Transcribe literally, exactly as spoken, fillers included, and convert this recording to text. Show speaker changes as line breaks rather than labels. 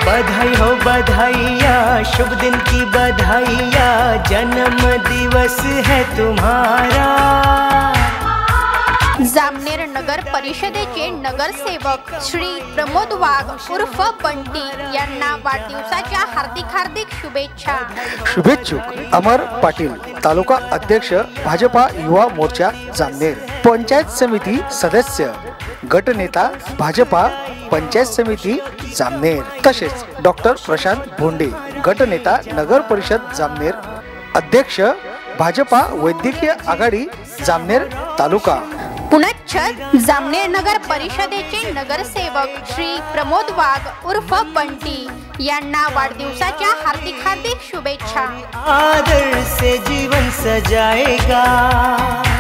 बधाई हो बधाइया, शुभ दिन की बधाइया, जन्म दिवस है तुम्हारा।
जामनेर नगर परिषदेचे नगरसेवक श्री प्रमोद वाघ उर्फ बंटी यांना वाढदिवसाच्या हार्दिक हार्दिक शुभेच्छा।
शुभेच्छुक अमर पाटील, तालुका अध्यक्ष भाजपा युवा मोर्चा जामनेर, पंचायत समिती सदस्य, गटनेता भाजपा पंचायत समिती जामनेर, तसेच डॉक्टर प्रशांत भोंडे, गटनेता नगर परिषद जामनेर, अध्यक्ष भाजपा वैद्यकीय आघाडी जामनेर तालुका।
पुनच्छ जामनेर नगर परिषदेचे नगरसेवक श्री प्रमोद वाघ उर्फ बंटी यांना वाढदिवसाच्या हार्दिक हार्दिक शुभेच्छा।
आदर से जीवन सजाएगा।